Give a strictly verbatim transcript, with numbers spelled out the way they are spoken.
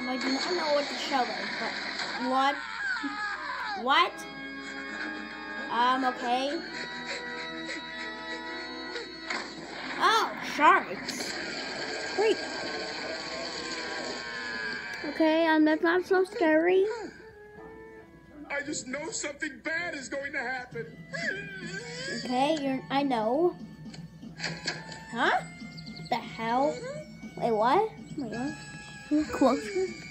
I do not know what the show is, but what? What? Um, okay. Oh, sharks. Great. Okay, um, that's not so scary. I just know something bad is going to happen. Okay, you're, I know. Huh? The hell? Wait, what? Wait, what? Closer?